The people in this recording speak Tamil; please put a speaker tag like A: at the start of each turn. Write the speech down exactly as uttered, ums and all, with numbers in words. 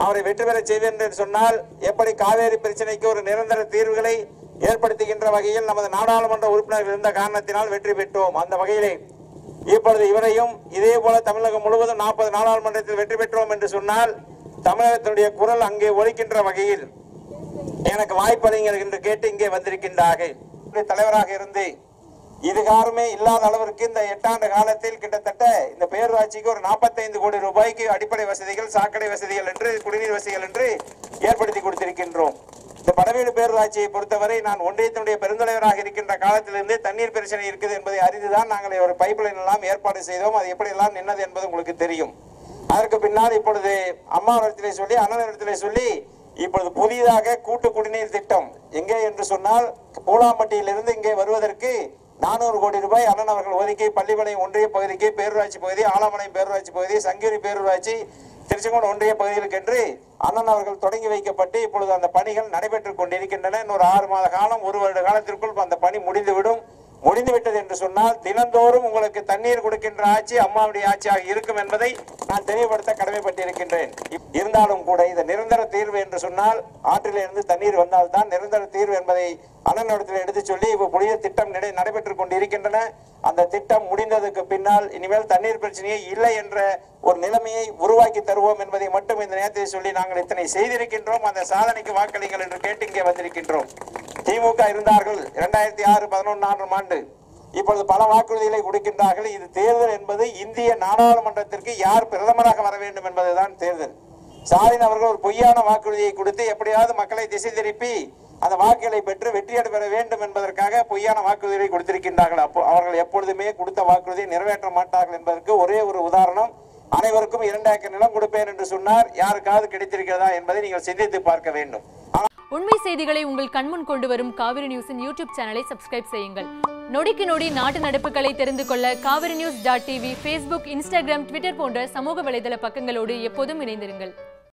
A: அவரை வெற்றி பெற செய்வேன் என்று சொன்னால் எப்படி காவேரி பிரச்சனைக்கு ஒரு நிரந்தர தீர்வுகளை ஏற்படுத்துகின்ற வகையில் நமது நாடாளுமன்ற உறுப்பினர்கள் இருந்த காரணத்தினால் வெற்றி பெற்றோம். அந்த வகையிலே இப்பொழுது இவரையும் இதே போல தமிழகம் முழுவதும் நாற்பது நாடாளுமன்றத்தில் வெற்றி பெற்றோம் என்று சொன்னால் தமிழகத்தினுடைய குரல் அங்கே ஒலிக்கின்ற வகையில் எனக்கு வாய்ப்பளிங்கள் என்று கேட்டு இங்கே வந்திருக்கின்றார்கள். தலைவராக இருந்து இதுகாரமே இல்லாத அளவிற்கு இந்த எட்டாண்டு காலத்தில் கிட்டத்தட்ட இந்த பேரூராட்சிக்கு ஒரு நாற்பத்தைந்து கோடி ரூபாய்க்கு அடிப்படை வசதிகள், சாக்கடை வசதிகள் என்று, குடிநீர் வசதிகள் என்று ஏற்படுத்தி கொடுத்திருக்கின்றோம். இந்த படவேடு பேரூராட்சியை பொறுத்தவரை நான் ஒன்றியத்தினுடைய பெருந்தலைவராக இருக்கின்ற காலத்திலிருந்து தண்ணீர் பிரச்சனை இருக்குது என்பதை அறிந்துதான் நாங்கள் ஒரு பைப் லைன் எல்லாம் ஏற்பாடு செய்தோம். அது எப்படி எல்லாம் நின்னது என்பது உங்களுக்கு தெரியும். அதற்கு பின்னால் இப்பொழுது அம்மாவிடத்திலே சொல்லி, அண்ணனிடத்திலே சொல்லி இப்பொழுது புதிதாக கூட்டு குடிநீர் திட்டம் எங்கே என்று சொன்னால் பூலாம்பட்டியிலிருந்து இங்கே வருவதற்கு நானூறு கோடி ரூபாய் அண்ணன் அவர்கள் ஒதுக்கி பள்ளிப்பாளையம் ஒன்றிய பகுதிக்கு, பேரூராட்சி பகுதி, ஆலமலையம் பேரூராட்சி பகுதி, சங்ககிரி பேரூராட்சி, திருச்செங்கோடு ஒன்றிய பகுதிகளுக்கு என்று அண்ணன் அவர்கள் தொடங்கி வைக்கப்பட்டு இப்பொழுது அந்த பணிகள் நடைபெற்றுக் கொண்டிருக்கின்றன. இன்னொரு ஆறு மாத காலம், ஒரு வருட காலத்திற்குள் அந்த பணி முடிந்துவிடும். முடிந்துவிட்டது என்று சொன்னால் தினந்தோறும் உங்களுக்கு தண்ணீர் கொடுக்கின்ற ஆட்சி அம்மாவுடைய ஆட்சியாக இருக்கும் என்பதை நான் தெளிவுபடுத்த கடமைப்பட்டிருக்கின்றேன். இருந்தாலும் கூட இந்த நிரந்தர தீர்வு என்று சொன்னால் ஆற்றில் இருந்து தண்ணீர் வந்தால்தான் நிரந்தர தீர்வு என்பதை அண்ணனிடத்தில் எடுத்து சொல்லி இப்போ புதிய திட்டம் நடைபெற்றுக் கொண்டிருக்கின்றன. அந்த திட்டம் முடிந்ததுக்கு பின்னால் இனிமேல் தண்ணீர் பிரச்சனையே இல்லை என்ற ஒரு நிலைமையை உருவாக்கி தருவோம் என்பதை மட்டும் இந்த நேரத்தில் சொல்லி நாங்கள் இத்தனை செய்திருக்கின்றோம். அந்த சாதனைக்கு வாக்களிங்கள் என்று கேட்டு இங்கே வந்திருக்கின்றோம். திமுக இருந்தார்கள் இரண்டாயிரத்தி ஆறு பதினொன்றாம் ஆண்டு. இப்பொழுது பல வாக்குறுதிகளை கொடுக்கின்றார்கள். இது தேர்தல் என்பது இந்திய நாடாளுமன்றத்திற்கு யார் பிரதமராக வர வேண்டும் என்பதுதான் தேர்தல். ஸ்டாலின் அவர்கள் ஒரு பொய்யான வாக்குறுதியை கொடுத்து எப்படியாவது மக்களை திசை திருப்பி அந்த வாக்குகளை பெற்று வெற்றியடை பெற வேண்டும் என்பதற்காக பொய்யான வாக்குறுதிகளை கொடுத்திருக்கின்றார்கள். அப்போ அவர்கள் எப்பொழுதுமே கொடுத்த வாக்குறுதியை நிறைவேற்ற மாட்டார்கள் என்பதற்கு ஒரே ஒரு உதாரணம், அனைவருக்கும் இரண்டு ஏக்கர் நிலம் கொடுப்பேன் என்று சொன்னார். யாருக்காவது கிடைத்திருக்கிறதா என்பதை நீங்கள் சிந்தித்து பார்க்க வேண்டும்.
B: உண்மை செய்திகளை உங்கள் கண்முன் கொண்டு வரும் காவிரி நியூஸின் யூடியூப் சேனலை சப்ஸ்கிரைப் செய்யுங்கள். நொடிக்கு நொடி நாட்டு நடப்புகளை தெரிந்து கொள்ள Kaveri news dot TV, Facebook, Instagram, Twitter போன்ற சமூக வலைதள பக்கங்களோடு எப்போதும் இணைந்திருங்கள்.